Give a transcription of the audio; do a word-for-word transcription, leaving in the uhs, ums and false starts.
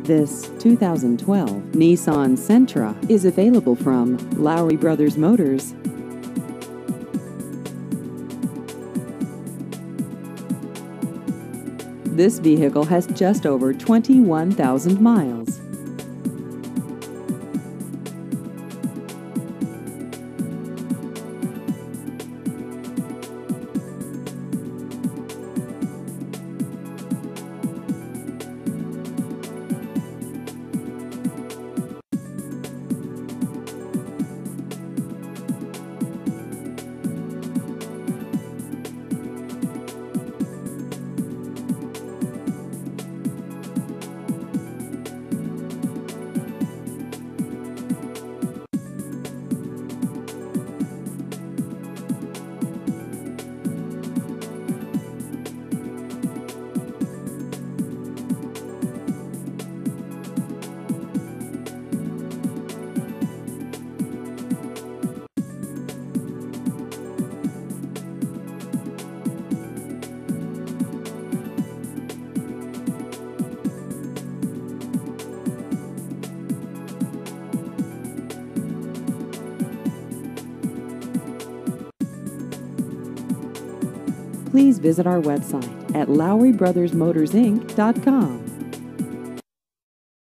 This two thousand twelve Nissan Sentra is available from Lowry Brothers Motors. This vehicle has just over twenty-one thousand miles. Please visit our website at lowry brothers motors inc dot com.